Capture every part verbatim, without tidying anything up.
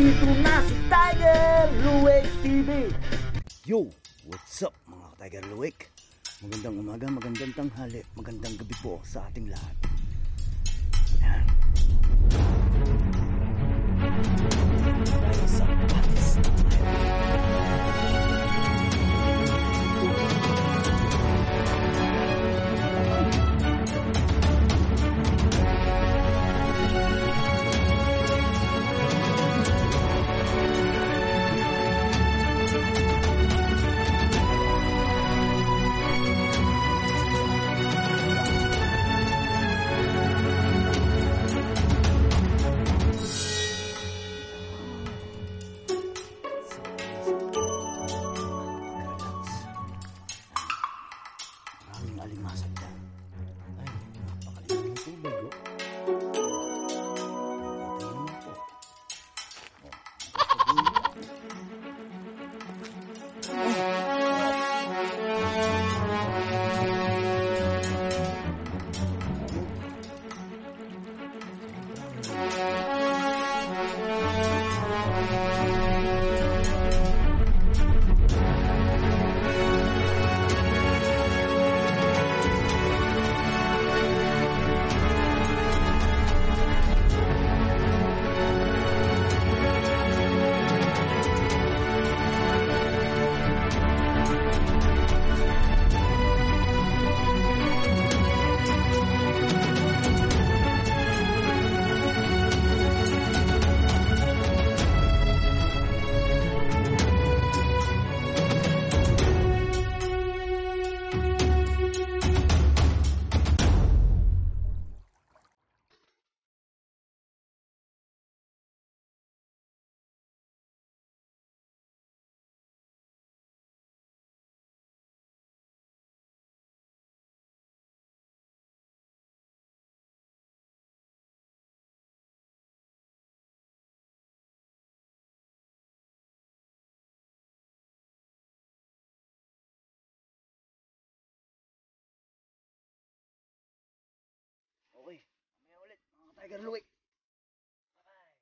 Nandito na si Tiger Luwek T V. Yo, what's up mga Tiger Luwek? Magandang umaga, magandang tanghali, magandang gabi po sa ating lahat. Yan. Tayo sa Batis ng alimasag yan. Ay, napakalimutan ng tubig, oh. Tingnan mo po. Okay, mamaya ulit mga Tiger Luwek. Bye-bye.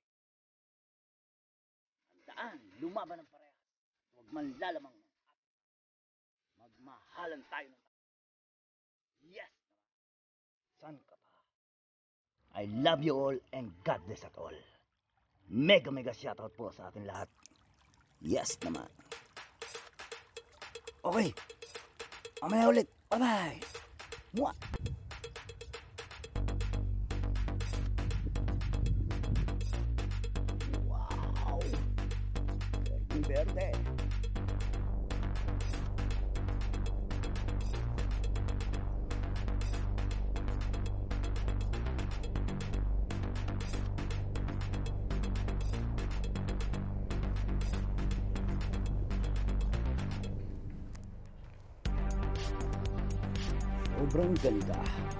Tandaan, lumaban ng parehas. Huwag man lalamang ng atin. Magmahalan tayo ng tayo. Yes! San ka pa? I love you all and God bless at all. Mega mega shoutout po sa atin lahat. Yes naman. Okay, mamaya ulit. Bye-bye. Mwah! Verde. Sobrang ganda.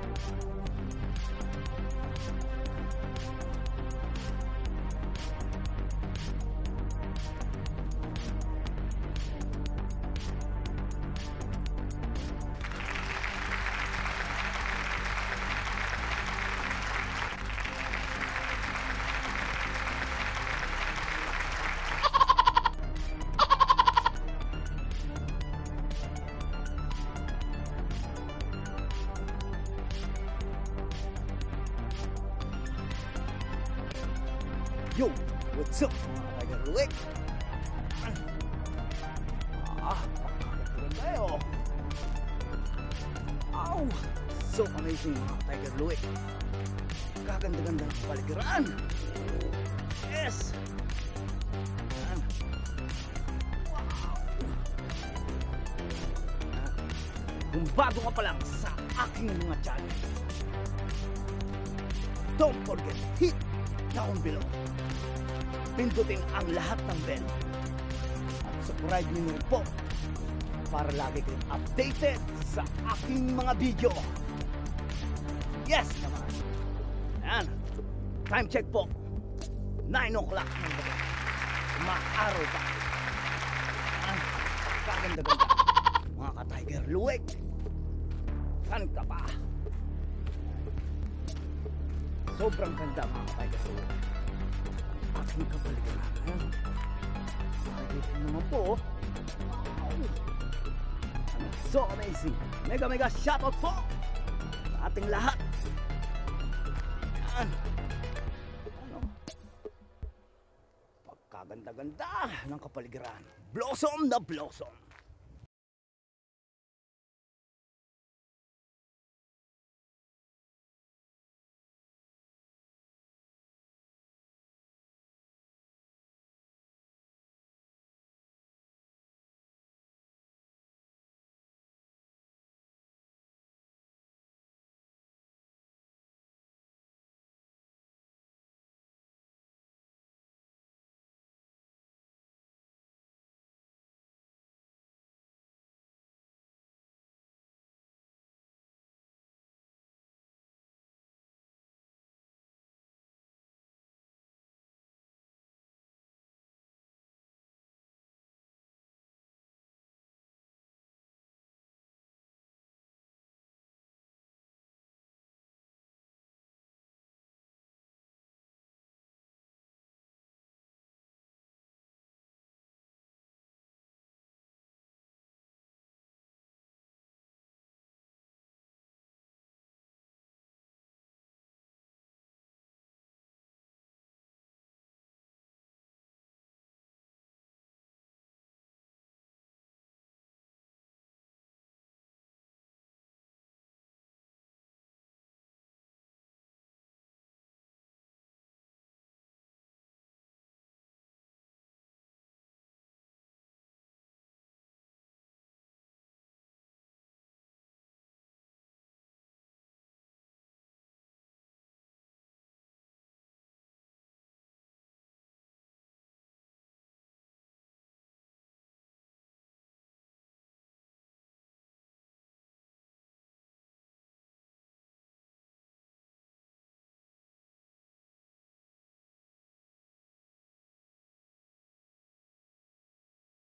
Yo, what's up mga Tiger Luwek? Ah, pakakatulan tayo. Ow, so amazing mga Tiger Luwek. Kaganda-ganda ng paligiran. Yes. Wow. Kung bago ka pa lang sa aking mga channel, don't forget hit down below. Pindutin ang lahat ng bell at subscribe niyo po para lagi kayong updated sa aking mga video. Yes naman. Ayan, time check po, nine o'clock ng gabi. Maaraw pa. Ayan, kaganda-ganda mga ka-Tiger Luwek. San ka pa? Sobrang ganda mga ka-Tiger Luwek. aking kapaligiran. Ayan. Nakikita niyo naman po. Oh. Wow. Ano, so amazing. Mega mega shoutout po sa ating lahat. Ayan. Ano? Pagkaganda-ganda ng kapaligiran. Blossom na blossom.